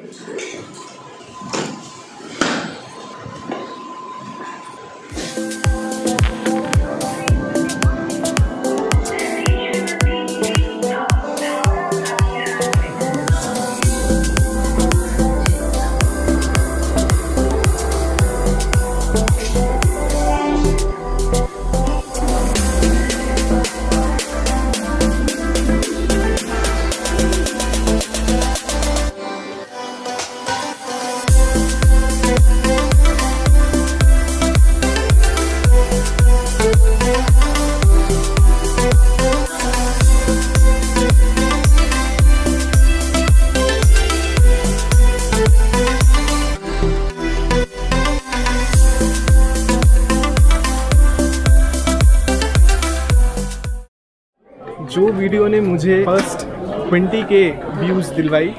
जो वीडियो ने मुझे फर्स्ट 20K व्यूज़ दिलवाई,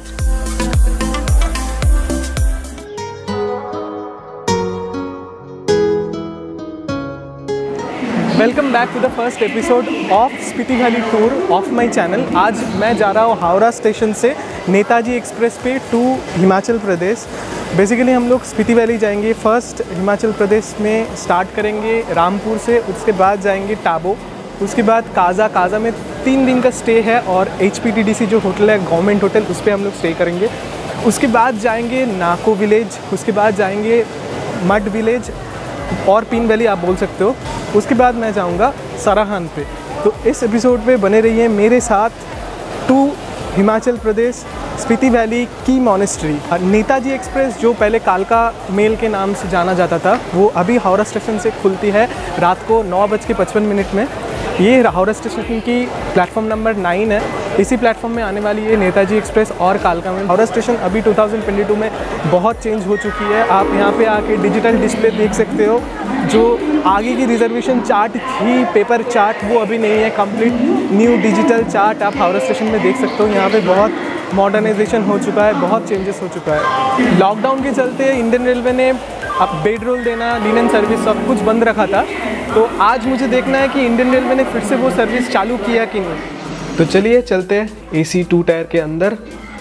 welcome back to the first episode of Spiti valley tour of my channel. आज मैं जा रहा हूँ हावड़ा स्टेशन से नेताजी एक्सप्रेस पे टू हिमाचल प्रदेश। बेसिकली हम लोग स्पीति वैली जाएंगे। फर्स्ट हिमाचल प्रदेश में स्टार्ट करेंगे रामपुर से, उसके बाद जाएंगे टाबो, उसके बाद काज़ा में 3 दिन का स्टे है और HPTDC जो होटल है गवर्नमेंट होटल, उस पर हम लोग स्टे करेंगे। उसके बाद जाएंगे नाको विलेज, उसके बाद जाएंगे मड विलेज और पिन वैली आप बोल सकते हो। उसके बाद मैं जाऊंगा सराहन पे। तो इस एपिसोड पे बने रहिए मेरे साथ टू हिमाचल प्रदेश स्पीति वैली की मॉनेस्ट्री। नेताजी एक्सप्रेस जो पहले कालका मेल के नाम से जाना जाता था, वो अभी हावड़ा स्टेशन से खुलती है रात को 9:55 में। ये हावड़ा स्टेशन की प्लेटफॉर्म नंबर 9 है। इसी प्लेटफॉर्म में आने वाली है नेताजी एक्सप्रेस और कालका मेल। हावड़ा स्टेशन अभी 2022 में बहुत चेंज हो चुकी है। आप यहाँ पे आके डिजिटल डिस्प्ले देख सकते हो। जो आगे की रिजर्वेशन चार्ट थी, पेपर चार्ट, वो अभी नहीं है। कंप्लीट न्यू डिजिटल चार्ट आप हावड़ा स्टेशन में देख सकते हो। यहाँ पे बहुत मॉडर्नाइजेशन हो चुका है, बहुत चेंजेस हो चुका है। लॉकडाउन के चलते इंडियन रेलवे ने अब बेड रोल देना, लिनन सर्विस सब कुछ बंद रखा था। तो आज मुझे देखना है कि इंडियन रेलवे ने फिर से वो सर्विस चालू किया कि नहीं। तो चलिए चलते हैं AC 2 टायर के अंदर।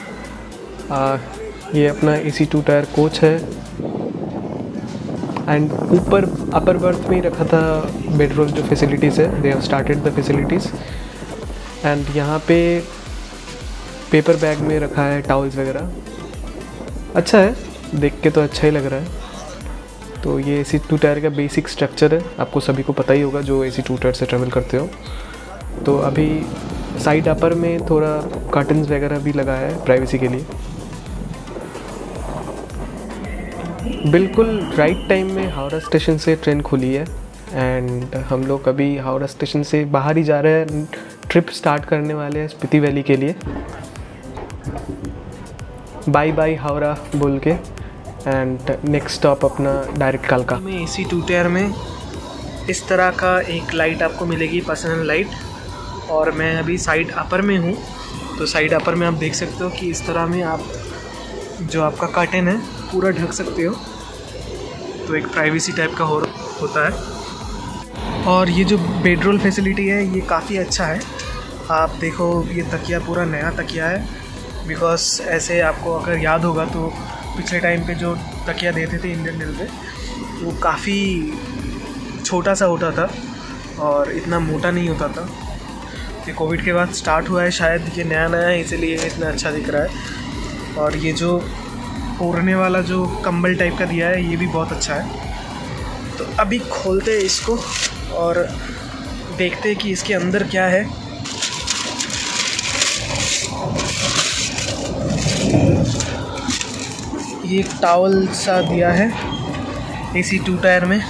ये अपना AC 2 टायर कोच है एंड ऊपर अपर बर्थ में ही रखा था बेड रोल जो फैसिलिटीज़ है। They have started the facilities and यहाँ पे पेपर बैग में रखा है टॉवल्स वगैरह। अच्छा है, देख के तो अच्छा ही लग रहा है। तो ये AC 2 टायर का बेसिक स्ट्रक्चर है, आपको सभी को पता ही होगा जो AC 2 टायर से ट्रैवल करते हो। तो अभी साइड अपर में थोड़ा कर्टन्स वगैरह भी लगा है प्राइवेसी के लिए। बिल्कुल राइट टाइम में हावड़ा स्टेशन से ट्रेन खुली है एंड हम लोग अभी हावड़ा स्टेशन से बाहर ही जा रहे हैं। ट्रिप स्टार्ट करने वाले हैं स्पीति वैली के लिए। बाय बाय हावड़ा बोल के एंड नेक्स्ट स्टॉप अपना डायरेक्ट कालका में। AC 2 टायर में इस तरह का एक लाइट आपको मिलेगी, पर्सनल लाइट। और मैं अभी साइड अपर में हूँ। तो साइड अपर में आप देख सकते हो कि इस तरह में आप जो आपका कर्टेन है पूरा ढक सकते हो। तो एक प्राइवेसी टाइप का होता है। और ये जो बेडरोल फैसिलिटी है ये काफ़ी अच्छा है। आप देखो ये तकिया पूरा नया तकिया है। बिकॉज ऐसे आपको अगर याद होगा तो पिछले टाइम पे जो तकिया देते थे इंडियन रेलवे, वो काफ़ी छोटा सा होता था और इतना मोटा नहीं होता था। ये कोविड के बाद स्टार्ट हुआ है शायद, ये नया है इसीलिए इतना अच्छा दिख रहा है। और ये जो ओढ़ने वाला जो कंबल टाइप का दिया है ये भी बहुत अच्छा है। तो अभी खोलते हैं इसको और देखते हैं कि इसके अंदर क्या है। ये एक टॉवल सा दिया है AC 2 टायर में,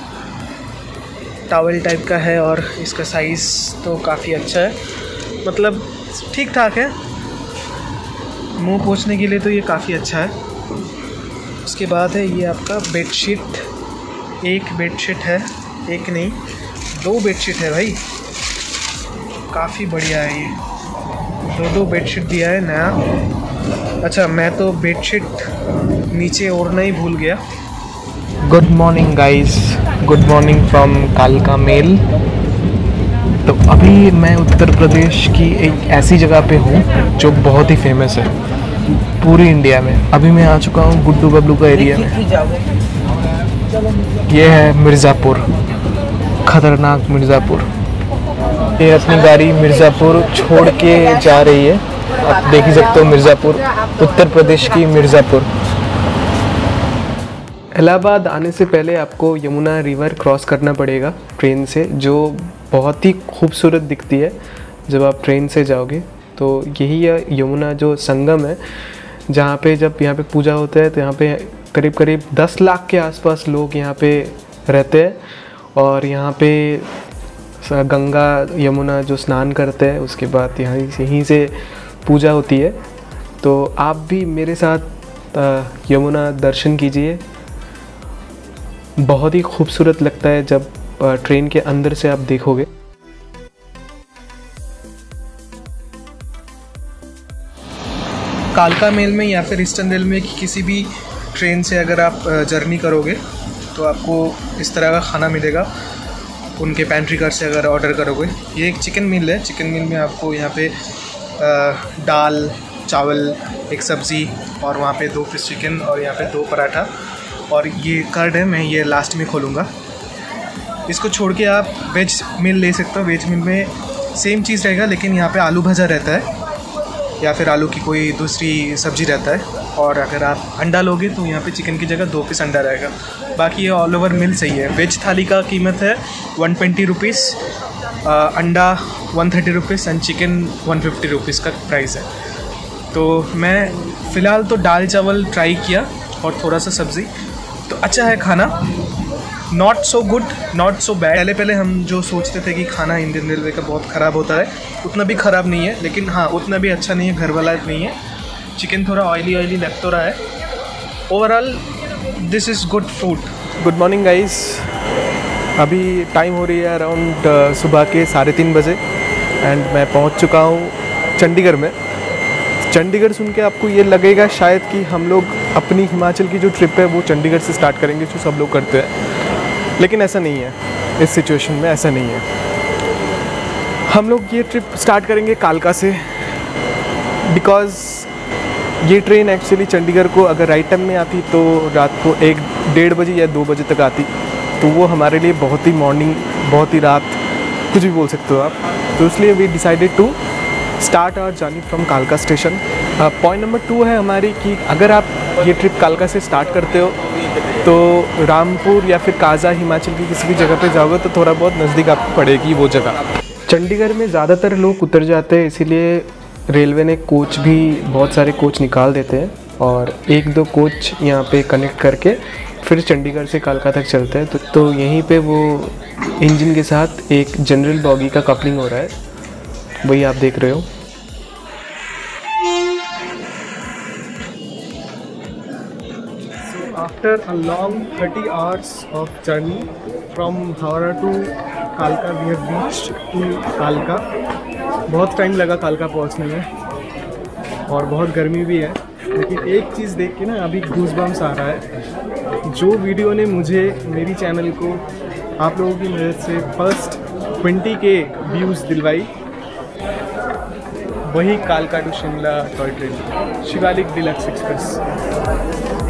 टॉवल टाइप का है और इसका साइज़ तो काफ़ी अच्छा है, मतलब ठीक ठाक है। मुंह पोंछने के लिए तो ये काफ़ी अच्छा है। उसके बाद है ये आपका बेडशीट। एक बेडशीट है, एक नहीं 2 बेडशीट है भाई, काफ़ी बढ़िया है ये। 2 बेडशीट दिया है नया। अच्छा मैं तो बेडशीट नीचे ओढ़ना ही भूल गया। Good morning guys, good morning from कालका मेल। तो अभी मैं उत्तर प्रदेश की एक ऐसी जगह पे हूँ जो बहुत ही फेमस है। पूरी इंडिया में। अभी मैं आ चुका हूँ गुड्डू बबलू का एरिया में। ये है मिर्ज़ापुर, खतरनाक मिर्ज़ापुर। ये अपनी गाड़ी मिर्ज़ापुर छोड़ के जा रही है। आप देख ही सकते हो मिर्ज़ापुर, उत्तर प्रदेश की मिर्ज़ापुर। इलाहाबाद आने से पहले आपको यमुना रिवर क्रॉस करना पड़ेगा ट्रेन से, जो बहुत ही खूबसूरत दिखती है जब आप ट्रेन से जाओगे। तो यही है यमुना जो संगम है, जहाँ पे जब यहाँ पे पूजा होता है तो यहाँ पे करीब करीब 10 लाख के आसपास लोग यहाँ पे रहते हैं। और यहाँ पे गंगा यमुना जो स्नान करते हैं, उसके बाद यहीं से पूजा होती है। तो आप भी मेरे साथ यमुना दर्शन कीजिए। बहुत ही खूबसूरत लगता है जब ट्रेन के अंदर से आप देखोगे। कालका मेल में या फिर ईस्टर्न रेलवे की किसी भी ट्रेन से अगर आप जर्नी करोगे तो आपको इस तरह का खाना मिलेगा उनके पैंट्री कार से अगर ऑर्डर करोगे। ये एक चिकन मील है। चिकन मील में आपको यहाँ पे दाल, चावल, एक सब्ज़ी और वहाँ पे 2 पीस चिकन और यहाँ पे 2 पराठा और ये कर्ड है। मैं ये लास्ट में खोलूँगा। इसको छोड़ के आप वेज मील ले सकते हो। वेज मील में सेम चीज़ रहेगा, लेकिन यहाँ पे आलू भजा रहता है या फिर आलू की कोई दूसरी सब्ज़ी रहता है। और अगर आप अंडा लोगे तो यहाँ पे चिकन की जगह 2 पीस अंडा रहेगा। बाकी ये ऑल ओवर मील सही है। वेज थाली का कीमत है 120 रुपीज़, अंडा 130 रुपीज़ एंड चिकन 150 रुपीज़ का प्राइस है। तो मैं फ़िलहाल तो दाल चावल ट्राई किया और थोड़ा सा सब्ज़ी। तो अच्छा है खाना, not so good not so bad. पहले हम जो सोचते थे कि खाना इंडियन रेलवे का बहुत ख़राब होता है, उतना भी ख़राब नहीं है, लेकिन हाँ उतना भी अच्छा नहीं है, घर वाला नहीं है। चिकन थोड़ा ऑयली लग तो रहा है। Overall this is good food. Good morning guys. अभी टाइम हो रही है अराउंड सुबह के 3:30 बजे एंड मैं पहुंच चुका हूं चंडीगढ़ में। चंडीगढ़ सुन के आपको ये लगेगा शायद कि हम लोग अपनी हिमाचल की जो ट्रिप है वो चंडीगढ़ से स्टार्ट करेंगे, जो सब लोग करते हैं, लेकिन ऐसा नहीं है। इस सिचुएशन में ऐसा नहीं है। हम लोग ये ट्रिप स्टार्ट करेंगे कालका से, बिकॉज़ ये ट्रेन एक्चुअली चंडीगढ़ को अगर राइट टाइम में आती तो रात को 1-1:30 बजे या 2 बजे तक आती, तो वो हमारे लिए बहुत ही मॉर्निंग, बहुत ही रात, कुछ भी बोल सकते हो आप। तो इसलिए we decided to start our journey from कालका स्टेशन। पॉइंट नंबर 2 है हमारी कि अगर आप ये ट्रिप कालका से स्टार्ट करते हो तो रामपुर या फिर काजा हिमाचल की किसी भी जगह पे जाओगे तो थोड़ा बहुत नज़दीक आपको पड़ेगी वो जगह। चंडीगढ़ में ज़्यादातर लोग उतर जाते हैं, इसीलिए रेलवे ने कोच भी बहुत सारे कोच निकाल देते हैं और 1-2 कोच यहाँ पे कनेक्ट करके फिर चंडीगढ़ से कालका तक चलते हैं। तो यहीं पे वो इंजन के साथ एक जनरल बॉगी का कपलिंग हो रहा है, वही आप देख रहे हो। After a long 30 hours of journey from Howrah to Kalka, we have reached to Kalka. बहुत टाइम लगा कालका पहुंचने में और बहुत गर्मी भी है, लेकिन एक चीज़ देख के ना अभी गूज़बम्स आ रहा है। जो वीडियो ने मुझे मेरी चैनल को आप लोगों की मदद से फर्स्ट 20K व्यूज़ दिलवाई, वही कालका to Shimla toy train Shivalik deluxe express.